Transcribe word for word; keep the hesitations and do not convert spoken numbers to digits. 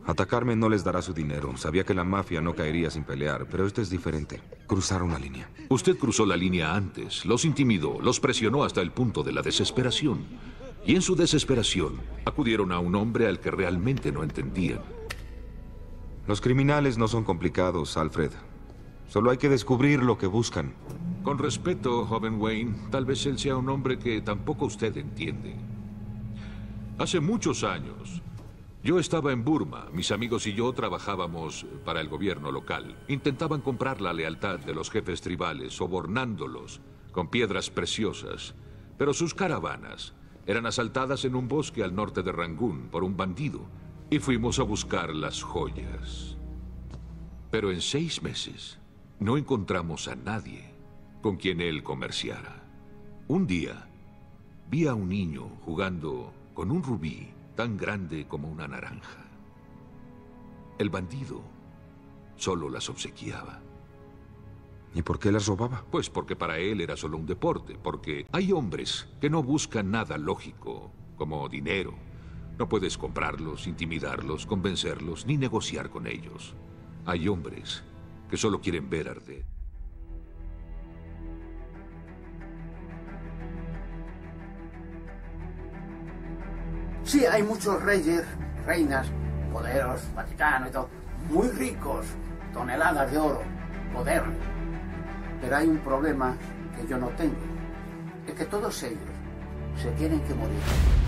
Atacarme no les dará su dinero. Sabía que la mafia no caería sin pelear, pero esto es diferente. Cruzaron la línea. Usted cruzó la línea antes, los intimidó, los presionó hasta el punto de la desesperación. Y en su desesperación, acudieron a un hombre al que realmente no entendían. Los criminales no son complicados, Alfred. Solo hay que descubrir lo que buscan. Con respeto, joven Wayne, tal vez él sea un hombre que tampoco usted entiende. Hace muchos años, yo estaba en Burma. Mis amigos y yo trabajábamos para el gobierno local. Intentaban comprar la lealtad de los jefes tribales, sobornándolos con piedras preciosas. Pero sus caravanas eran asaltadas en un bosque al norte de Rangún por un bandido. Y fuimos a buscar las joyas. Pero en seis meses no encontramos a nadie con quien él comerciara. Un día vi a un niño jugando con un rubí tan grande como una naranja. El bandido solo las obsequiaba. ¿Y por qué las robaba? Pues porque para él era solo un deporte, porque hay hombres que no buscan nada lógico, como dinero. No puedes comprarlos, intimidarlos, convencerlos, ni negociar con ellos. Hay hombres que solo quieren ver arder. Sí, hay muchos reyes, reinas, poderos, Vaticano y todo, muy ricos, toneladas de oro, poder. Pero hay un problema que yo no tengo, es que todos ellos se tienen que morir.